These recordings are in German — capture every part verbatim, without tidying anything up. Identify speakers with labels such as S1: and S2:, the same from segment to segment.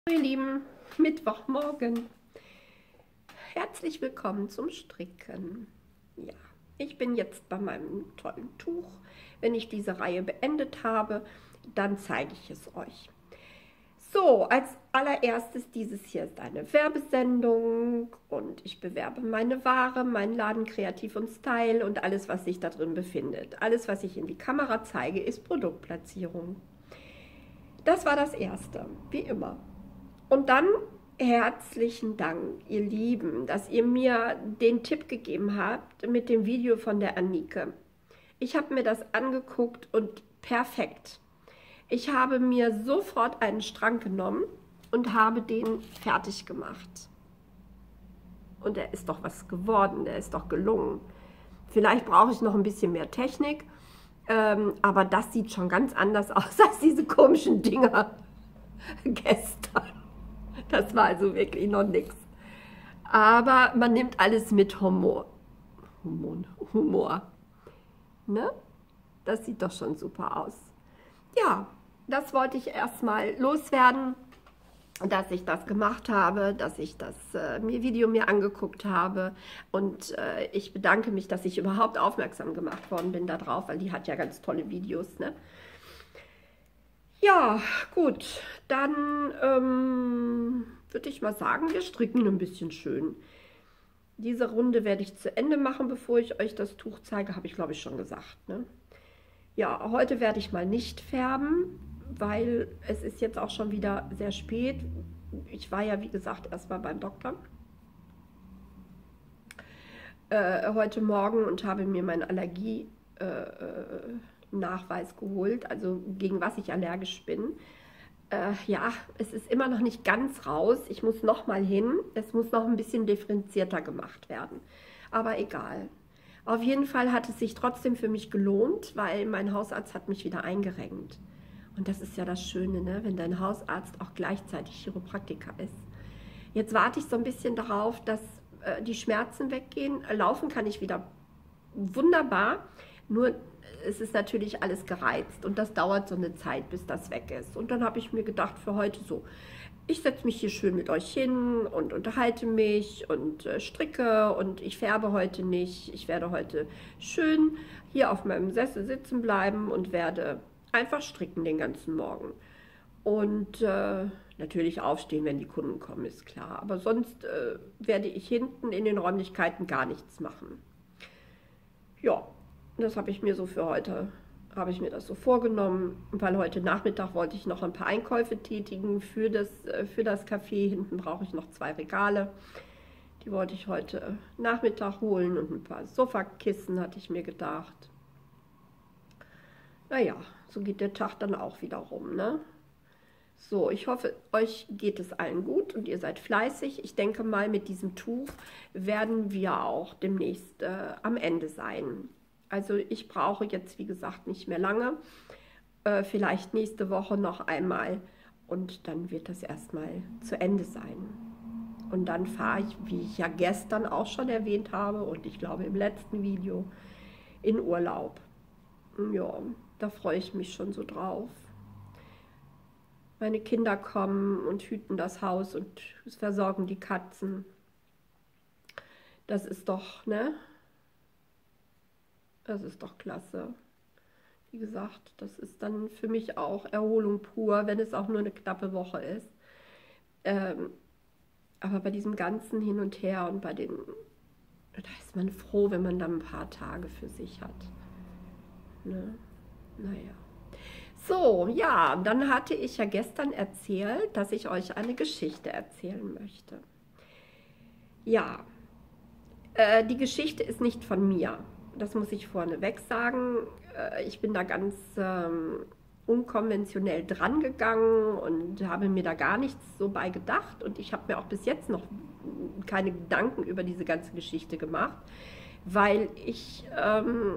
S1: Ihr Lieben, Mittwochmorgen. Herzlich willkommen zum Stricken. Ja, ich bin jetzt bei meinem tollen Tuch. Wenn ich diese Reihe beendet habe, dann zeige ich es euch. So, als allererstes, dieses hier ist eine Werbesendung und ich bewerbe meine Ware, meinen Laden Kreativ und Style und alles, was sich da drin befindet. Alles, was ich in die Kamera zeige, ist Produktplatzierung. Das war das Erste, wie immer. Und dann herzlichen Dank, ihr Lieben, dass ihr mir den Tipp gegeben habt mit dem Video von der Annike. Ich habe mir das angeguckt und perfekt. Ich habe mir sofort einen Strang genommen und habe den fertig gemacht. Und er ist doch was geworden, der ist doch gelungen. Vielleicht brauche ich noch ein bisschen mehr Technik, ähm, aber das sieht schon ganz anders aus als diese komischen Dinger gestern. Das war also wirklich noch nichts. Aber man nimmt alles mit Humor. Humor. Humor. Ne? Das sieht doch schon super aus. Ja, das wollte ich erstmal loswerden, dass ich das gemacht habe, dass ich das äh, Video mir angeguckt habe. Und äh, ich bedanke mich, dass ich überhaupt aufmerksam gemacht worden bin darauf, weil die hat ja ganz tolle Videos, ne? Ja, gut, dann ähm, würde ich mal sagen, wir stricken ein bisschen schön. Diese Runde werde ich zu Ende machen, bevor ich euch das Tuch zeige, habe ich glaube ich schon gesagt, ne? Ja, heute werde ich mal nicht färben, weil es ist jetzt auch schon wieder sehr spät. Ich war ja, wie gesagt, erstmal beim Doktor äh, heute Morgen und habe mir meine Allergie äh, Nachweis geholt, also gegen was ich allergisch bin. Äh, ja, es ist immer noch nicht ganz raus. Ich muss noch mal hin. Es muss noch ein bisschen differenzierter gemacht werden. Aber egal. Auf jeden Fall hat es sich trotzdem für mich gelohnt, weil mein Hausarzt hat mich wieder eingerenkt. Und das ist ja das Schöne, ne? Wenn dein Hausarzt auch gleichzeitig Chiropraktiker ist. Jetzt warte ich so ein bisschen darauf, dass äh, die Schmerzen weggehen. Laufen kann ich wieder wunderbar. Nur es ist natürlich alles gereizt und das dauert so eine Zeit, bis das weg ist. Und dann habe ich mir gedacht, für heute so, ich setze mich hier schön mit euch hin und unterhalte mich und äh, stricke und ich färbe heute nicht. Ich werde heute schön hier auf meinem Sessel sitzen bleiben und werde einfach stricken den ganzen Morgen. Und äh, natürlich aufstehen, wenn die Kunden kommen, ist klar. Aber sonst äh, werde ich hinten in den Räumlichkeiten gar nichts machen. Ja. Das habe ich mir so für heute, habe ich mir das so vorgenommen, weil heute Nachmittag wollte ich noch ein paar Einkäufe tätigen für das, für das Café. Hinten brauche ich noch zwei Regale. Die wollte ich heute Nachmittag holen und ein paar Sofakissen hatte ich mir gedacht. Naja, so geht der Tag dann auch wieder rum, ne? So, ich hoffe, euch geht es allen gut und ihr seid fleißig. Ich denke mal, mit diesem Tuch werden wir auch demnächst äh, am Ende sein. Also ich brauche jetzt, wie gesagt, nicht mehr lange. Äh, vielleicht nächste Woche noch einmal und dann wird das erstmal zu Ende sein. Und dann fahre ich, wie ich ja gestern auch schon erwähnt habe und ich glaube im letzten Video, in Urlaub. Ja, da freue ich mich schon so drauf. Meine Kinder kommen und hüten das Haus und versorgen die Katzen. Das ist doch, ne? Das ist doch klasse. Wie gesagt, das ist dann für mich auch Erholung pur, wenn es auch nur eine knappe Woche ist. Ähm, aber bei diesem ganzen Hin und Her und bei den, da ist man froh, wenn man dann ein paar Tage für sich hat. Ne? Naja. So, ja, dann hatte ich ja gestern erzählt, dass ich euch eine Geschichte erzählen möchte. Ja, äh, die Geschichte ist nicht von mir. Das muss ich vorneweg sagen. Ich bin da ganz ähm, unkonventionell dran gegangen und habe mir da gar nichts so bei gedacht. Und ich habe mir auch bis jetzt noch keine Gedanken über diese ganze Geschichte gemacht, weil ich ähm,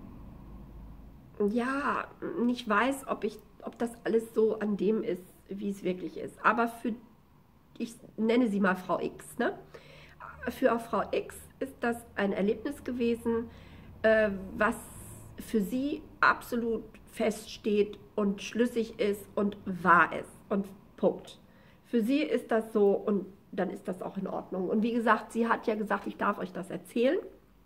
S1: ja nicht weiß, ob, ich, ob das alles so an dem ist, wie es wirklich ist. Aber für, ich nenne sie mal Frau X, ne? Für Frau X ist das ein Erlebnis gewesen, was für sie absolut feststeht und schlüssig ist und wahr ist und Punkt. Für sie ist das so und dann ist das auch in Ordnung. Und wie gesagt, sie hat ja gesagt, ich darf euch das erzählen.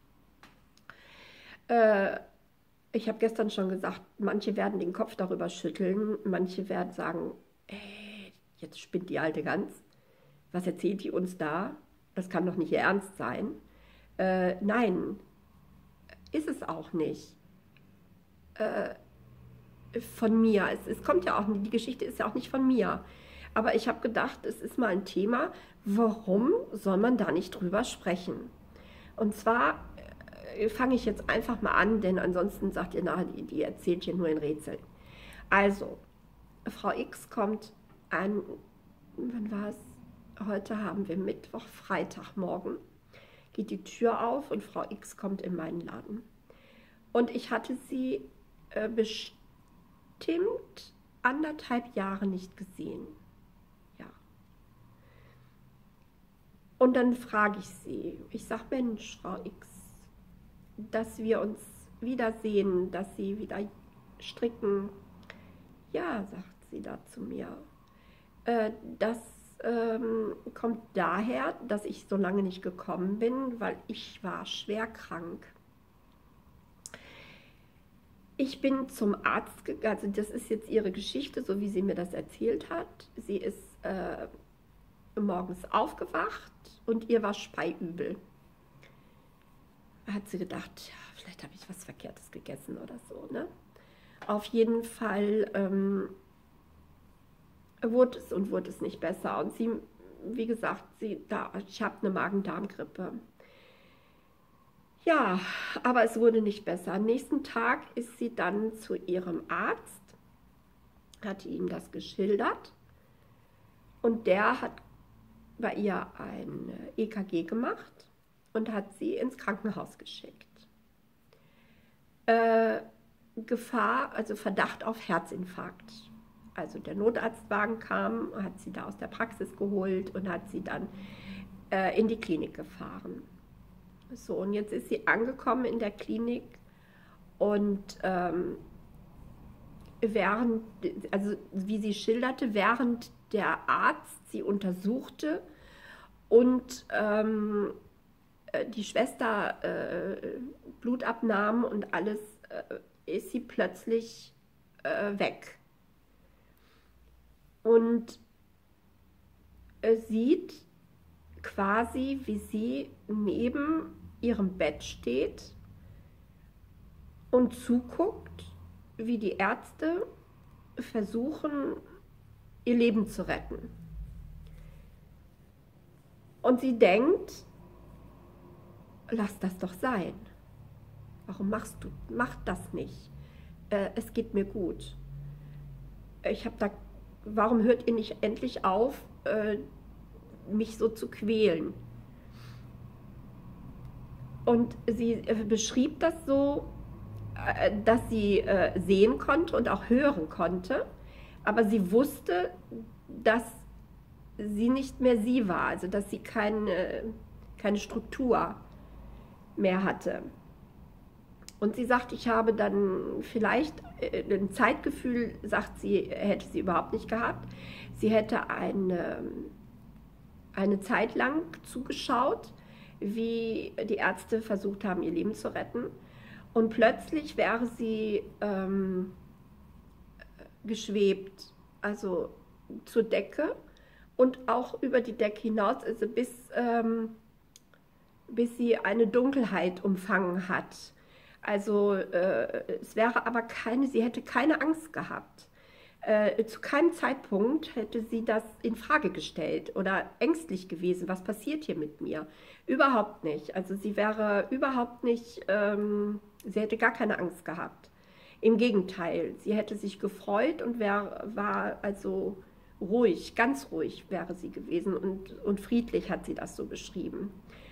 S1: Äh, ich habe gestern schon gesagt, manche werden den Kopf darüber schütteln, manche werden sagen, ey, jetzt spinnt die Alte ganz. Was erzählt die uns da? Das kann doch nicht ihr Ernst sein. Äh, nein, ist es auch nicht. Äh, von mir. Es, es kommt ja auch, die Geschichte ist ja auch nicht von mir. Aber ich habe gedacht, es ist mal ein Thema, warum soll man da nicht drüber sprechen? Und zwar äh, fange ich jetzt einfach mal an, denn ansonsten sagt ihr, na, die, die erzählt hier nur in Rätseln. Also, Frau X kommt an, wann war es? Heute haben wir Mittwoch, Freitagmorgen, geht die Tür auf und Frau X kommt in meinen Laden. Und ich hatte sie äh, bestimmt anderthalb Jahre nicht gesehen. Ja. Und dann frage ich sie, ich sage, Mensch, Frau X, dass wir uns wiedersehen, dass Sie wieder stricken. Ja, sagt sie da zu mir. Äh, das ähm, kommt daher, dass ich so lange nicht gekommen bin, weil ich war schwer krank. Ich bin zum Arzt gegangen, also das ist jetzt ihre Geschichte, so wie sie mir das erzählt hat. Sie ist äh, morgens aufgewacht und ihr war speiübel. Hat sie gedacht, ja, vielleicht habe ich was Verkehrtes gegessen oder so, ne? Auf jeden Fall ähm, wurde es und wurde es nicht besser. Und sie, wie gesagt, sie, da, ich habe eine Magen-Darm-Grippe. Ja, aber es wurde nicht besser. Am nächsten Tag ist sie dann zu ihrem Arzt, hat ihm das geschildert und der hat bei ihr ein E K G gemacht und hat sie ins Krankenhaus geschickt. Äh, Gefahr, also Verdacht auf Herzinfarkt. Also der Notarztwagen kam, hat sie da aus der Praxis geholt und hat sie dann äh, in die Klinik gefahren. So, und jetzt ist sie angekommen in der Klinik und ähm, während, also wie sie schilderte, während der Arzt sie untersuchte und ähm, die Schwester äh, Blut abnahm und alles, äh, ist sie plötzlich äh, weg. Und äh, sieht quasi, wie sie neben ihrem Bett steht und zuguckt, wie die Ärzte versuchen, ihr Leben zu retten. Und sie denkt, lass das doch sein. Warum machst du, mach das nicht? Äh, es geht mir gut. Ich habe da, warum hört ihr nicht endlich auf, äh, mich so zu quälen? Und sie äh, beschrieb das so, äh, dass sie äh, sehen konnte und auch hören konnte, aber sie wusste, dass sie nicht mehr sie war, also dass sie keine, keine Struktur mehr hatte. Und sie sagt, ich habe dann vielleicht äh, ein Zeitgefühl, sagt sie, hätte sie überhaupt nicht gehabt. Sie hätte eine, eine Zeit lang zugeschaut, wie die Ärzte versucht haben, ihr Leben zu retten. Und plötzlich wäre sie ähm, geschwebt, also zur Decke und auch über die Decke hinaus, also bis, ähm, bis sie eine Dunkelheit umfangen hat. Also äh, es wäre aber keine, sie hätte keine Angst gehabt. Äh, zu keinem Zeitpunkt hätte sie das in Frage gestellt oder ängstlich gewesen, was passiert hier mit mir? Überhaupt nicht. Also sie wäre überhaupt nicht, ähm, sie hätte gar keine Angst gehabt. Im Gegenteil, sie hätte sich gefreut und wär, war also ruhig, ganz ruhig wäre sie gewesen und, und friedlich hat sie das so beschrieben.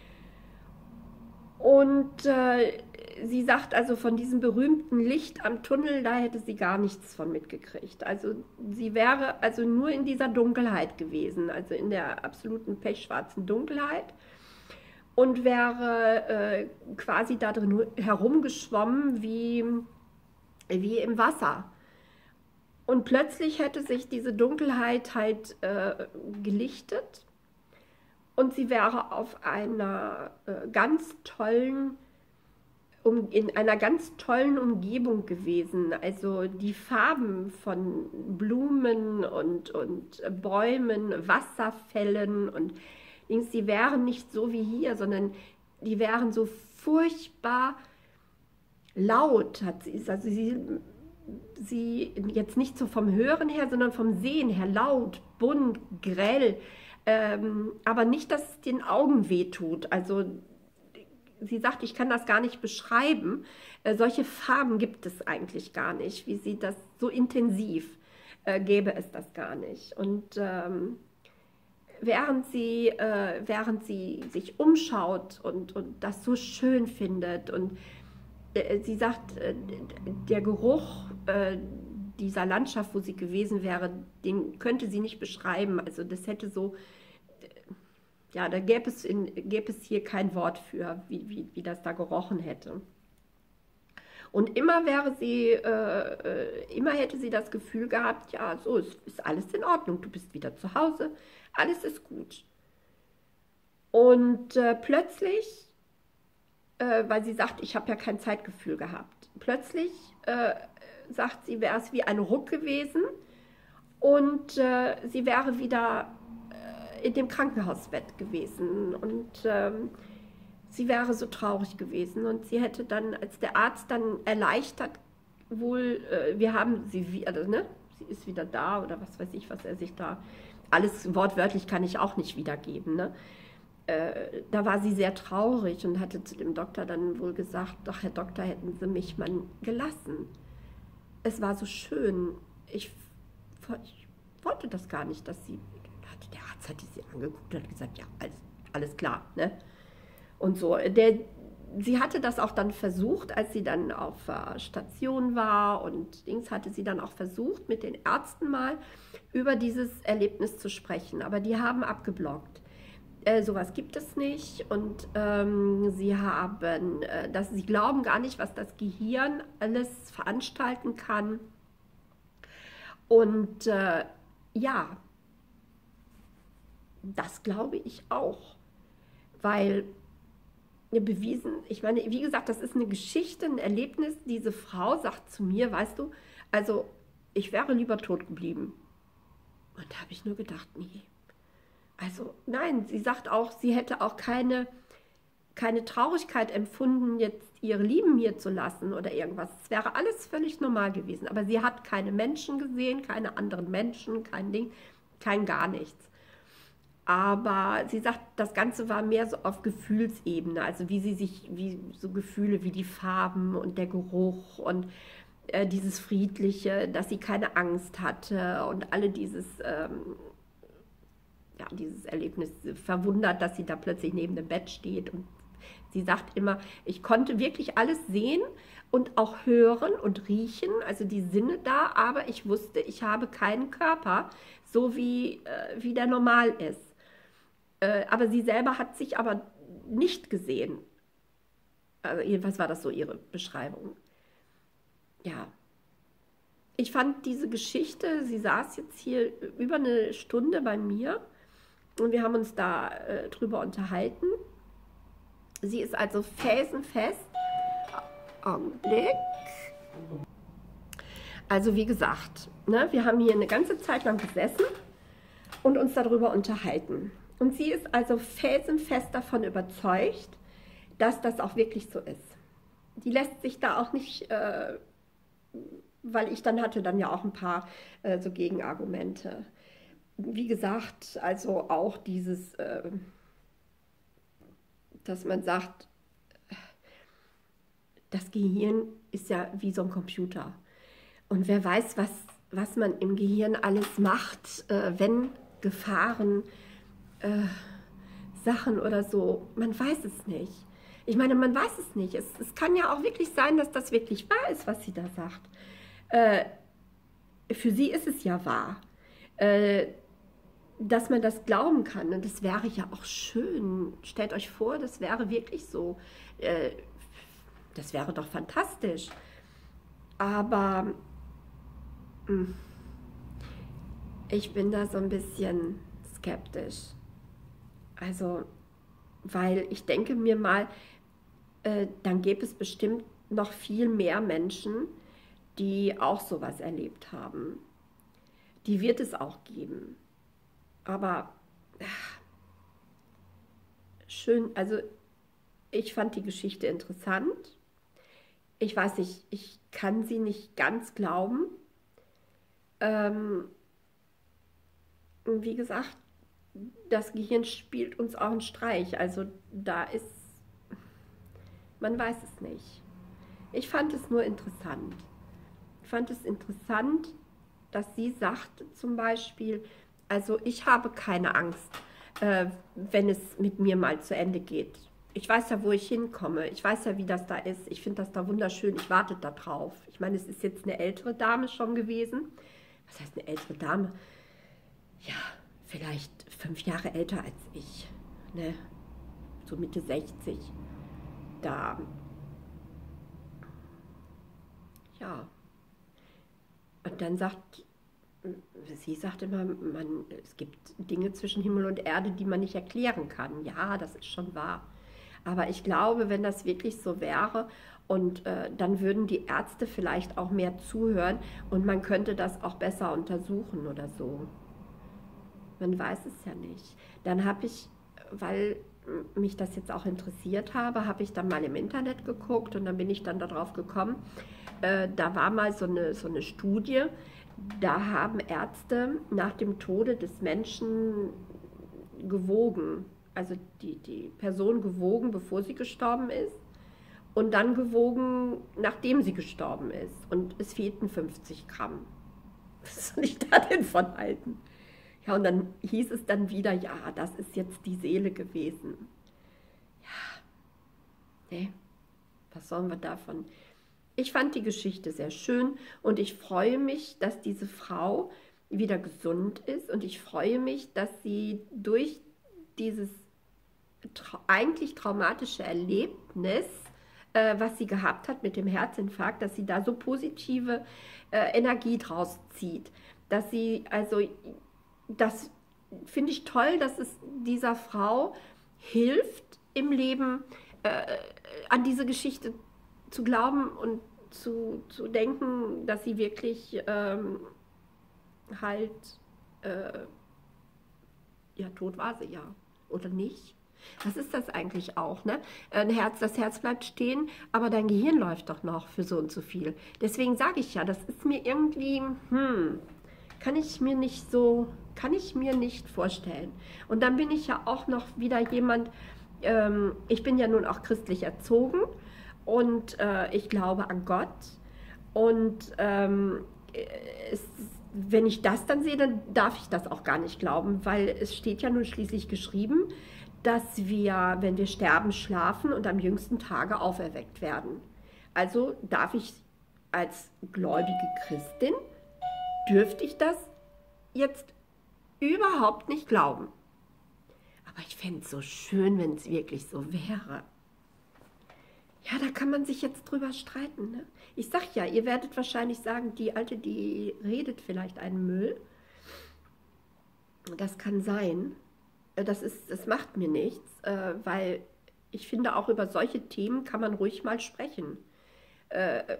S1: Und äh, sie sagt also, von diesem berühmten Licht am Tunnel, da hätte sie gar nichts von mitgekriegt. Also sie wäre also nur in dieser Dunkelheit gewesen, also in der absoluten pechschwarzen Dunkelheit und wäre äh, quasi da drin herumgeschwommen wie, wie im Wasser. Und plötzlich hätte sich diese Dunkelheit halt äh, gelichtet und sie wäre auf einer äh, ganz tollen, um, in einer ganz tollen Umgebung gewesen. Also die Farben von Blumen und, und äh, Bäumen, Wasserfällen und Dings, die wären nicht so wie hier, sondern die wären so furchtbar laut, hat sie, also sie, sie jetzt nicht so vom Hören her, sondern vom Sehen her, laut, bunt, grell, ähm, aber nicht, dass es den Augen wehtut. Also sie sagt, ich kann das gar nicht beschreiben. Äh, solche Farben gibt es eigentlich gar nicht, wie sie das so intensiv äh, gäbe es das gar nicht. Und ähm, während sie, äh, während sie sich umschaut und, und das so schön findet und äh, sie sagt, äh, der Geruch äh, dieser Landschaft, wo sie gewesen wäre, den könnte sie nicht beschreiben. Also das hätte so, ja, da gäbe es, in, gäbe es hier kein Wort für, wie, wie, wie das da gerochen hätte. Und immer wäre sie, äh, immer hätte sie das Gefühl gehabt, ja, so ist, ist alles in Ordnung, du bist wieder zu Hause, alles ist gut. Und äh, plötzlich, äh, weil sie sagt, ich habe ja kein Zeitgefühl gehabt, plötzlich äh, sagt sie, wäre es wie ein Ruck gewesen und äh, sie wäre wieder äh, in dem Krankenhausbett gewesen und ähm, sie wäre so traurig gewesen und sie hätte dann, als der Arzt dann erleichtert, wohl, äh, wir haben sie wieder, also, ne, sie ist wieder da oder was weiß ich, was er sich da, alles wortwörtlich kann ich auch nicht wiedergeben, ne? Äh, da war sie sehr traurig und hatte zu dem Doktor dann wohl gesagt, doch Herr Doktor, hätten Sie mich mal gelassen. Es war so schön, ich, ich wollte das gar nicht, dass sie, der Arzt hatte sie angeguckt und hat gesagt, ja, alles, alles klar, ne? Und so, der, sie hatte das auch dann versucht, als sie dann auf äh, Station war und Dings hatte sie dann auch versucht, mit den Ärzten mal über dieses Erlebnis zu sprechen, aber die haben abgeblockt. Äh, sowas gibt es nicht und ähm, sie haben, äh, dass sie glauben gar nicht, was das Gehirn alles veranstalten kann. Und äh, ja, das glaube ich auch, weil bewiesen, ich meine, wie gesagt, das ist eine Geschichte, ein Erlebnis. Diese Frau sagt zu mir, weißt du, also ich wäre lieber tot geblieben. Und da habe ich nur gedacht, nee. Also nein, sie sagt auch, sie hätte auch keine, keine Traurigkeit empfunden, jetzt ihre Lieben hier zu lassen oder irgendwas. Es wäre alles völlig normal gewesen. Aber sie hat keine Menschen gesehen, keine anderen Menschen, kein Ding, kein gar nichts. Aber sie sagt, das Ganze war mehr so auf Gefühlsebene, also wie sie sich, wie so Gefühle wie die Farben und der Geruch und äh, dieses Friedliche, dass sie keine Angst hatte und alle dieses, ähm, ja, dieses Erlebnis verwundert, dass sie da plötzlich neben dem Bett steht. Und sie sagt immer, ich konnte wirklich alles sehen und auch hören und riechen, also die Sinne da, aber ich wusste, ich habe keinen Körper, so wie, äh, wie der normal ist. Aber sie selber hat sich aber nicht gesehen. Also jedenfalls war das so ihre Beschreibung. Ja, ich fand diese Geschichte, sie saß jetzt hier über eine Stunde bei mir und wir haben uns da äh, drüber unterhalten. Sie ist also felsenfest. Augenblick. Also wie gesagt, ne, wir haben hier eine ganze Zeit lang gesessen und uns darüber unterhalten. Und sie ist also felsenfest davon überzeugt, dass das auch wirklich so ist. Die lässt sich da auch nicht, äh, weil ich dann hatte dann ja auch ein paar äh, so Gegenargumente. Wie gesagt, also auch dieses, äh, dass man sagt, das Gehirn ist ja wie so ein Computer. Und wer weiß, was, was man im Gehirn alles macht, äh, wenn Gefahren Äh, Sachen oder so, man weiß es nicht. Ich meine, man weiß es nicht. Es, es kann ja auch wirklich sein, dass das wirklich wahr ist, was sie da sagt. Äh, für sie ist es ja wahr, äh, dass man das glauben kann. Und das wäre ja auch schön. Stellt euch vor, das wäre wirklich so. Äh, das wäre doch fantastisch. Aber mh, Ich bin da so ein bisschen skeptisch. Also, weil ich denke mir mal, äh, dann gäbe es bestimmt noch viel mehr Menschen, die auch sowas erlebt haben. Die wird es auch geben. Aber schön, also ich fand die Geschichte interessant. Ich weiß nicht, ich kann sie nicht ganz glauben. Ähm, wie gesagt, das Gehirn spielt uns auch einen Streich. Also da ist, man weiß es nicht. Ich fand es nur interessant. Ich fand es interessant, dass sie sagt zum Beispiel, also ich habe keine Angst, äh, wenn es mit mir mal zu Ende geht. Ich weiß ja, wo ich hinkomme. Ich weiß ja, wie das da ist. Ich finde das da wunderschön. Ich warte da drauf. Ich meine, es ist jetzt eine ältere Dame schon gewesen. Was heißt eine ältere Dame? Ja, vielleicht fünf Jahre älter als ich. Ne? So Mitte sechzig. Da, ja. Und dann sagt, sie sagt immer, man, es gibt Dinge zwischen Himmel und Erde, die man nicht erklären kann. Ja, das ist schon wahr. Aber ich glaube, wenn das wirklich so wäre, und äh, dann würden die Ärzte vielleicht auch mehr zuhören und man könnte das auch besser untersuchen oder so. Man weiß es ja nicht. Dann habe ich, weil mich das jetzt auch interessiert habe, habe ich dann mal im Internet geguckt und dann bin ich dann darauf gekommen, äh, da war mal so eine, so eine Studie, da haben Ärzte nach dem Tode des Menschen gewogen, also die, die Person gewogen, bevor sie gestorben ist und dann gewogen, nachdem sie gestorben ist. Und es fehlten fünfzig Gramm. Was soll ich da denn von halten? Ja, und dann hieß es dann wieder, ja, das ist jetzt die Seele gewesen. Nee, was sollen wir davon? Ich fand die Geschichte sehr schön und ich freue mich, dass diese Frau wieder gesund ist und ich freue mich, dass sie durch dieses trau eigentlich traumatische Erlebnis, äh, was sie gehabt hat mit dem Herzinfarkt, dass sie da so positive äh, Energie draus zieht. Dass sie, also, das finde ich toll, dass es dieser Frau hilft im Leben, äh, an diese Geschichte zu glauben und zu, zu denken, dass sie wirklich ähm, halt, äh, ja, tot war sie ja, oder nicht? Was ist das eigentlich auch, ne? Ein Herz, das Herz bleibt stehen, aber dein Gehirn läuft doch noch für so und so viel. Deswegen sage ich ja, das ist mir irgendwie, hm, kann ich mir nicht so, kann ich mir nicht vorstellen. Und dann bin ich ja auch noch wieder jemand, ähm, ich bin ja nun auch christlich erzogen und äh, ich glaube an Gott. Und ähm, es, wenn ich das dann sehe, dann darf ich das auch gar nicht glauben, weil es steht ja nun schließlich geschrieben, dass wir, wenn wir sterben, schlafen und am jüngsten Tage auferweckt werden. Also darf ich als gläubige Christin, dürfte ich das jetzt überhaupt nicht glauben. Aber ich fände es so schön, wenn es wirklich so wäre. Ja, da kann man sich jetzt drüber streiten. Ne? Ich sag ja, ihr werdet wahrscheinlich sagen, die Alte, die redet vielleicht einen Müll. Das kann sein. Das ist, das macht mir nichts, äh, weil ich finde, auch über solche Themen kann man ruhig mal sprechen. Äh,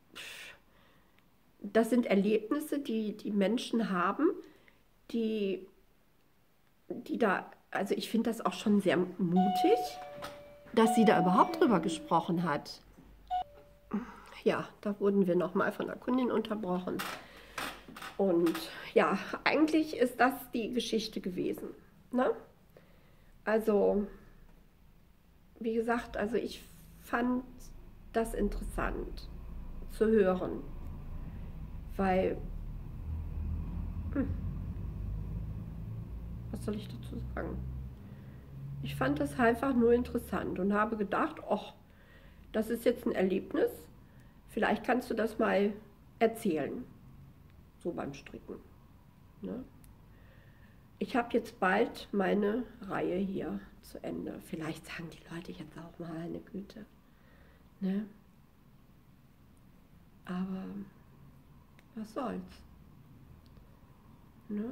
S1: das sind Erlebnisse, die die Menschen haben, die, die da, also ich finde das auch schon sehr mutig, dass sie da überhaupt drüber gesprochen hat. Ja, da wurden wir nochmal von der Kundin unterbrochen. Und ja, eigentlich ist das die Geschichte gewesen. Ne? Also, wie gesagt, also ich fand das interessant zu hören, weil, hm, was soll ich dazu sagen? Ich fand das einfach nur interessant und habe gedacht, ach, das ist jetzt ein Erlebnis, vielleicht kannst du das mal erzählen, so beim Stricken. Ne? Ich habe jetzt bald meine Reihe hier zu Ende. Vielleicht sagen die Leute jetzt auch mal eine Güte. Ne? Aber was soll's? Ne?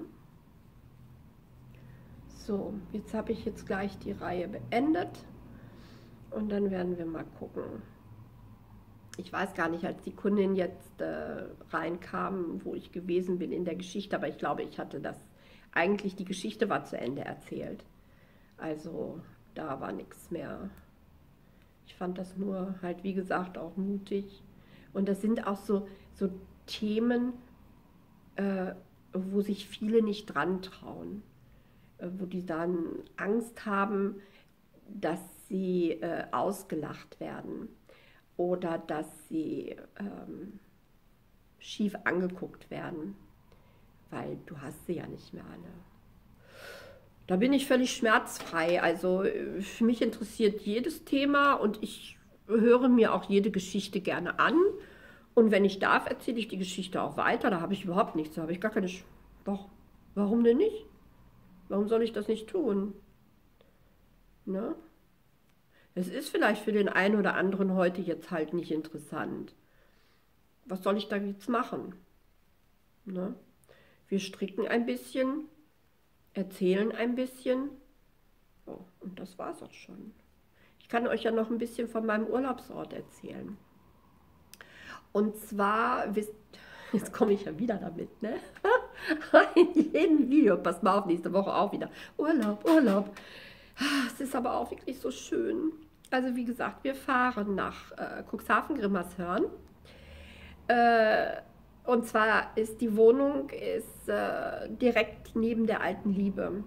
S1: So, jetzt habe ich jetzt gleich die Reihe beendet und dann werden wir mal gucken. Ich weiß gar nicht, als die Kundin jetzt äh, reinkam, wo ich gewesen bin in der Geschichte, aber ich glaube, ich hatte das, eigentlich die Geschichte war zu Ende erzählt. Also da war nichts mehr. Ich fand das nur halt, wie gesagt, auch mutig. Und das sind auch so, so Themen, äh, wo sich viele nicht dran trauen. Wo die dann Angst haben, dass sie äh, ausgelacht werden oder dass sie ähm, schief angeguckt werden, weil du hast sie ja nicht mehr alle. Da bin ich völlig schmerzfrei, also für mich interessiert jedes Thema und ich höre mir auch jede Geschichte gerne an und wenn ich darf, erzähle ich die Geschichte auch weiter, da habe ich überhaupt nichts, da habe ich gar keine... Sch Doch, warum denn nicht? Warum soll ich das nicht tun? Ne? Es ist vielleicht für den einen oder anderen heute jetzt halt nicht interessant. Was soll ich da jetzt machen? Ne? Wir stricken ein bisschen, erzählen ein bisschen. Oh, und das war's auch schon. Ich kann euch ja noch ein bisschen von meinem Urlaubsort erzählen. Und zwar, wisst, jetzt komme ich ja wieder damit, ne? In jedem Video, passt mal auf, nächste Woche auch wieder. Urlaub, Urlaub. Es ist aber auch wirklich so schön. Also wie gesagt, wir fahren nach äh, Cuxhaven, Grimmershörn. Äh, und zwar ist die Wohnung ist, äh, direkt neben der alten Liebe.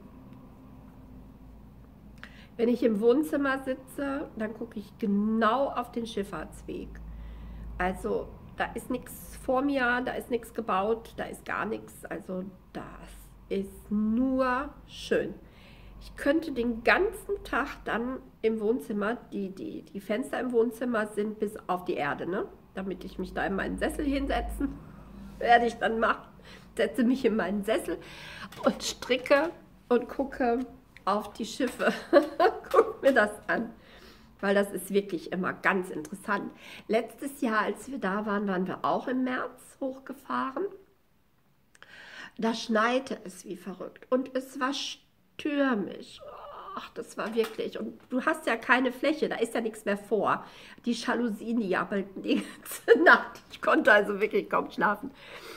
S1: Wenn ich im Wohnzimmer sitze, dann gucke ich genau auf den Schifffahrtsweg. Also da ist nichts vor mir, da ist nichts gebaut, da ist gar nichts. Also das ist nur schön. Ich könnte den ganzen Tag dann im Wohnzimmer, die, die, die Fenster im Wohnzimmer sind bis auf die Erde, ne? Damit ich mich da in meinen Sessel hinsetzen, werde ich dann machen. Setze mich in meinen Sessel und stricke und gucke auf die Schiffe. Guck mir das an. Weil das ist wirklich immer ganz interessant. Letztes Jahr, als wir da waren, waren wir auch im März hochgefahren. Da schneite es wie verrückt und es war stürmisch. Ach, das war wirklich. Und du hast ja keine Fläche, da ist ja nichts mehr vor. Die Jalousien, die jabbelten die ganze Nacht. Ich konnte also wirklich kaum schlafen.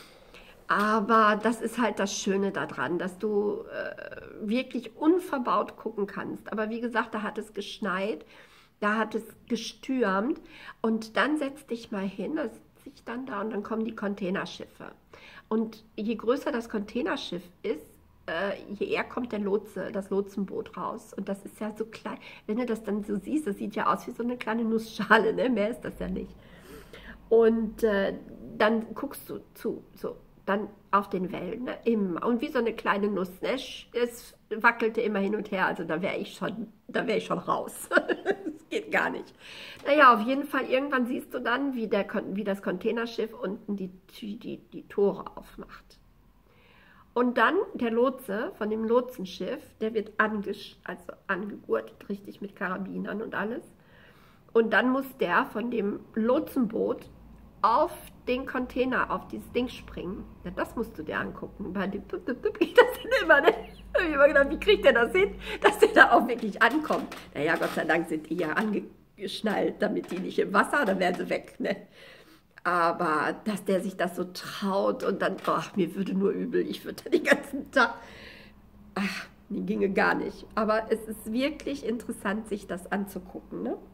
S1: Aber das ist halt das Schöne daran, dass du äh, wirklich unverbaut gucken kannst. Aber wie gesagt, da hat es geschneit. Da hat es gestürmt und dann setz dich mal hin, da sitze ich dann da und dann kommen die Containerschiffe. Und je größer das Containerschiff ist, äh, je eher kommt der Lotse, das Lotsenboot raus. Und das ist ja so klein, wenn du das dann so siehst, das sieht ja aus wie so eine kleine Nussschale, ne? Mehr ist das ja nicht. Und äh, dann guckst du zu, so, dann auf den Wellen, ne? Immer. Und wie so eine kleine Nuss, ne? Es wackelte immer hin und her, also da wäre ich schon, da wäre ich schon raus. Das geht gar nicht. Naja, auf jeden Fall, irgendwann siehst du dann, wie, der, wie das Containerschiff unten die, die, die Tore aufmacht. Und dann der Lotse von dem Lotsenschiff, der wird angesch also angegurtet, richtig mit Karabinern und alles. Und dann muss der von dem Lotsenboot auf den Container, auf dieses Ding springen. Ja, das musst du dir angucken. Bei dem das denn immer, ne? Ich habe immer gedacht, wie kriegt der das hin, dass der da auch wirklich ankommt? Naja, Gott sei Dank sind die ja angeschnallt, damit die nicht im Wasser, dann wären sie weg, ne? Aber dass der sich das so traut und dann, ach, mir würde nur übel, ich würde den ganzen Tag, ach, mir ginge gar nicht. Aber es ist wirklich interessant, sich das anzugucken, ne?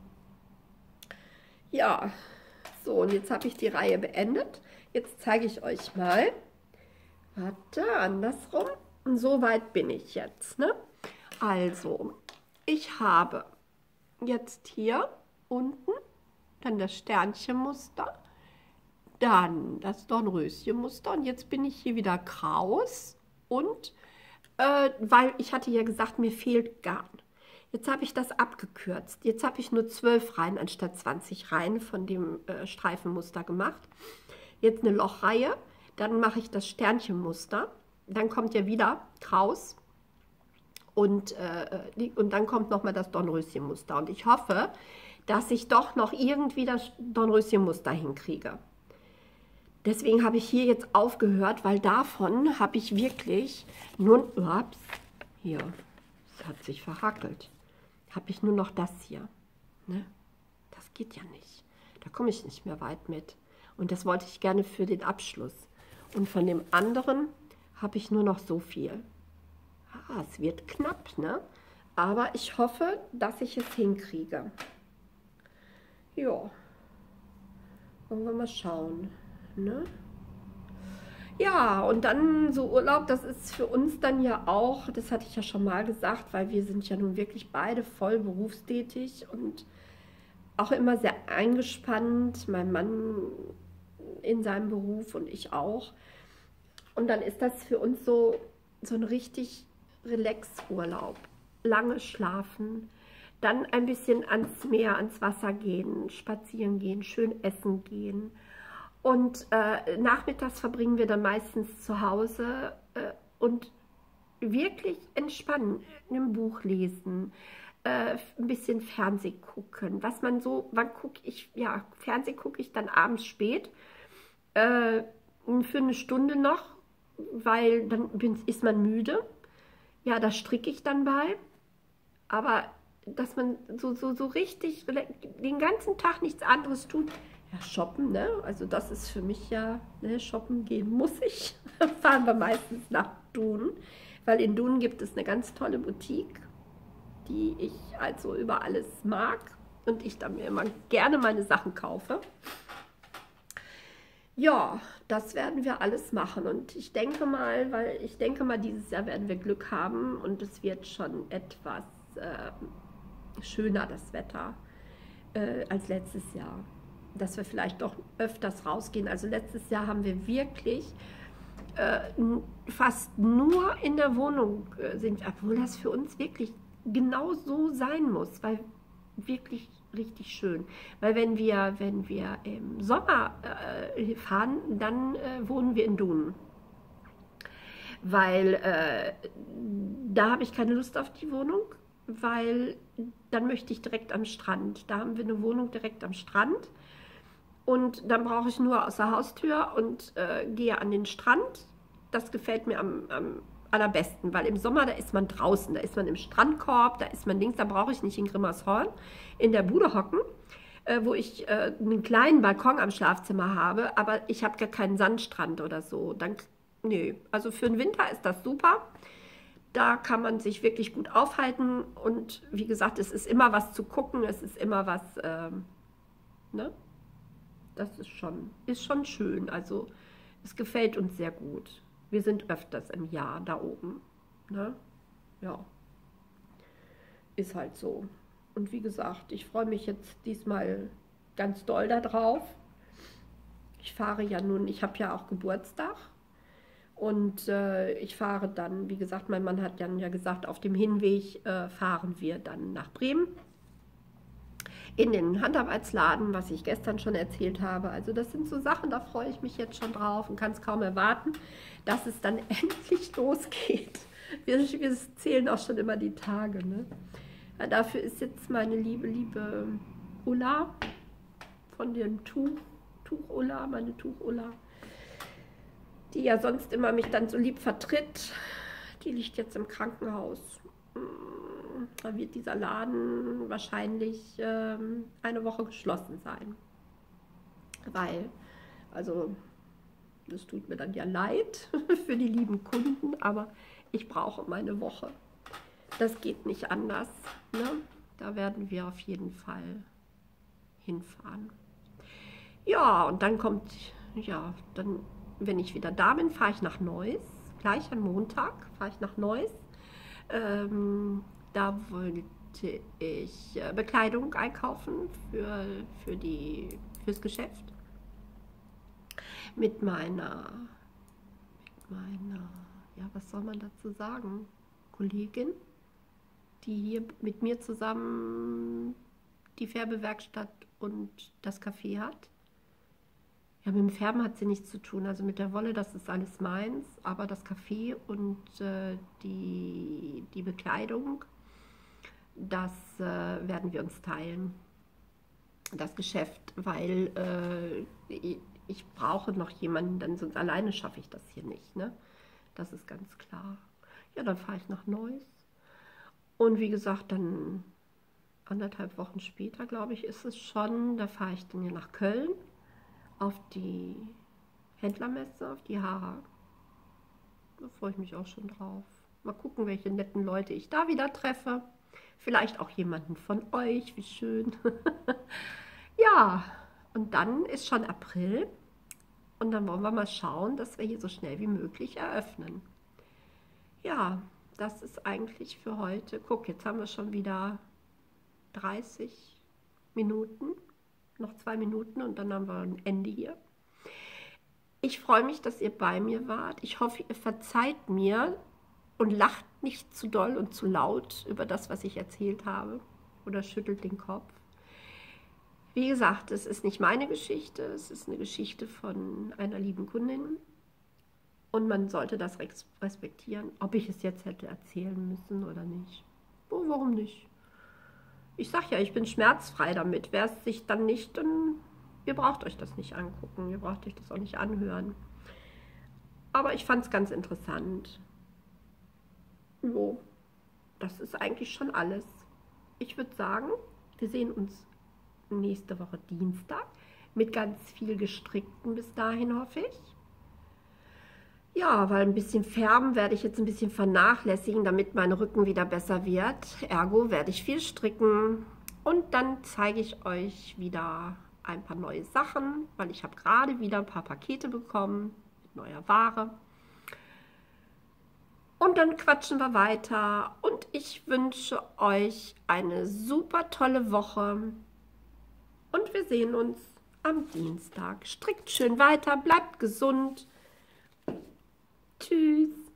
S1: Ja, so, und jetzt habe ich die Reihe beendet. Jetzt zeige ich euch mal, warte, andersrum. Und so weit bin ich jetzt, ne? Also, ich habe jetzt hier unten dann das Sternchenmuster, dann das Dornröschenmuster und jetzt bin ich hier wieder kraus und, äh, weil ich hatte ja gesagt, mir fehlt Garn. Jetzt habe ich das abgekürzt. Jetzt habe ich nur zwölf Reihen anstatt zwanzig Reihen von dem äh, Streifenmuster gemacht. Jetzt eine Lochreihe, dann mache ich das Sternchenmuster. Dann kommt ja wieder Kraus und, äh, und dann kommt nochmal das Dornröschenmuster. Und ich hoffe, dass ich doch noch irgendwie das Dornröschenmuster hinkriege. Deswegen habe ich hier jetzt aufgehört, weil davon habe ich wirklich nur, ups, hier, es hat sich verhackelt, habe ich nur noch das hier. Ne? Das geht ja nicht. Da komme ich nicht mehr weit mit. Und das wollte ich gerne für den Abschluss. Und von dem anderen habe ich nur noch so viel. Ah, es wird knapp, ne? Aber ich hoffe, dass ich es hinkriege. Ja, wollen wir mal schauen, ne? Ja, und dann so Urlaub, das ist für uns dann ja auch, das hatte ich ja schon mal gesagt, weil wir sind ja nun wirklich beide voll berufstätig und auch immer sehr eingespannt, mein Mann in seinem Beruf und ich auch. Und dann ist das für uns so, so ein richtig Relax-Urlaub. Lange schlafen, dann ein bisschen ans Meer, ans Wasser gehen, spazieren gehen, schön essen gehen. Und äh, nachmittags verbringen wir dann meistens zu Hause äh, und wirklich entspannen, ein Buch lesen, äh, ein bisschen Fernseh gucken. Was man so, wann gucke ich, ja, Fernseh gucke ich dann abends spät, äh, für eine Stunde noch, weil dann bin, ist man müde. Ja, da stricke ich dann bei. Aber dass man so, so, so richtig den ganzen Tag nichts anderes tut, ja, shoppen, ne? Also das ist für mich ja, ne, shoppen gehen muss ich. Fahren wir meistens nach Dun, weil in Dun gibt es eine ganz tolle Boutique, die ich also über alles mag und ich da mir immer gerne meine Sachen kaufe. Ja, das werden wir alles machen und ich denke mal, weil ich denke mal, dieses Jahr werden wir Glück haben und es wird schon etwas äh, schöner, das Wetter, äh, als letztes Jahr. Dass wir vielleicht doch öfters rausgehen. Also letztes Jahr haben wir wirklich äh, fast nur in der Wohnung äh, sind, obwohl das für uns wirklich genau so sein muss, weil wirklich richtig schön. Weil wenn wir, wenn wir im Sommer äh, fahren, dann äh, wohnen wir in Dun. Weil äh, da habe ich keine Lust auf die Wohnung, weil dann möchte ich direkt am Strand. Da haben wir eine Wohnung direkt am Strand. Und dann brauche ich nur aus der Haustür und äh, gehe an den Strand. Das gefällt mir am, am allerbesten, weil im Sommer, da ist man draußen, da ist man im Strandkorb, da ist man links, da brauche ich nicht in Grimmershorn in der Bude hocken, äh, wo ich äh, einen kleinen Balkon am Schlafzimmer habe, aber ich habe gar keinen Sandstrand oder so. Dann, nö, also für den Winter ist das super. Da kann man sich wirklich gut aufhalten und wie gesagt, es ist immer was zu gucken, es ist immer was, ähm, ne? Das ist schon, ist schon schön. Also es gefällt uns sehr gut. Wir sind öfters im Jahr da oben. Ne? Ja, ist halt so. Und wie gesagt, ich freue mich jetzt diesmal ganz doll darauf. Ich fahre ja nun, ich habe ja auch Geburtstag. Und äh, ich fahre dann, wie gesagt, mein Mann hat dann ja gesagt, auf dem Hinweg äh, fahren wir dann nach Bremen. In den Handarbeitsladen, was ich gestern schon erzählt habe. Also das sind so Sachen, da freue ich mich jetzt schon drauf und kann es kaum erwarten, dass es dann endlich losgeht. Wir, wir zählen auch schon immer die Tage. Ne? Ja, dafür ist jetzt meine liebe, liebe Ulla von dem Tuch, Tuch-Ulla, meine Tuch-Ulla, die ja sonst immer mich dann so lieb vertritt, die liegt jetzt im Krankenhaus. Da wird dieser Laden wahrscheinlich ähm, eine Woche geschlossen sein. Weil, also, das tut mir dann ja leid für die lieben Kunden, aber ich brauche meine Woche. Das geht nicht anders. Ne? Da werden wir auf jeden Fall hinfahren. Ja, und dann kommt, ja, dann, wenn ich wieder da bin, fahre ich nach Neuss. Gleich am Montag fahre ich nach Neuss. Ähm, da wollte ich äh, Bekleidung einkaufen für, für die, fürs Geschäft. Mit meiner, mit meiner, ja, was soll man dazu sagen? Kollegin, die hier mit mir zusammen die Färbewerkstatt und das Café hat. Ja, mit dem Färben hat sie nichts zu tun, also mit der Wolle, das ist alles meins, aber das Café und äh, die, die Bekleidung, das äh, werden wir uns teilen, das Geschäft, weil äh, ich brauche noch jemanden, denn sonst alleine schaffe ich das hier nicht, ne? Das ist ganz klar. Ja, dann fahre ich nach Neuss. Und wie gesagt, dann anderthalb Wochen später, glaube ich, ist es schon, da fahre ich dann hier nach Köln auf die Händlermesse, auf die Hara. Da freue ich mich auch schon drauf. Mal gucken, welche netten Leute ich da wieder treffe. Vielleicht auch jemanden von euch, wie schön. Ja, und dann ist schon April und dann wollen wir mal schauen, dass wir hier so schnell wie möglich eröffnen. Ja, das ist eigentlich für heute. Guck, jetzt haben wir schon wieder dreißig Minuten, noch zwei Minuten und dann haben wir ein Ende hier. Ich freue mich, dass ihr bei mir wart. Ich hoffe, ihr verzeiht mir und lacht nicht zu doll und zu laut über das, was ich erzählt habe oder schüttelt den Kopf. Wie gesagt, es ist nicht meine Geschichte, es ist eine Geschichte von einer lieben Kundin und man sollte das respektieren, ob ich es jetzt hätte erzählen müssen oder nicht. Oh, warum nicht? Ich sage ja, ich bin schmerzfrei damit. Wer es sich dann nicht, dann ihr braucht euch das nicht angucken, ihr braucht euch das auch nicht anhören. Aber ich fand es ganz interessant. Jo, das ist eigentlich schon alles. Ich würde sagen, wir sehen uns nächste Woche Dienstag mit ganz viel Gestrickten bis dahin, hoffe ich. Ja, weil ein bisschen färben werde ich jetzt ein bisschen vernachlässigen, damit mein Rücken wieder besser wird. Ergo werde ich viel stricken und dann zeige ich euch wieder ein paar neue Sachen, weil ich habe gerade wieder ein paar Pakete bekommen mit neuer Ware. Und dann quatschen wir weiter und ich wünsche euch eine super tolle Woche und wir sehen uns am Dienstag. Strickt schön weiter, bleibt gesund. Tschüss.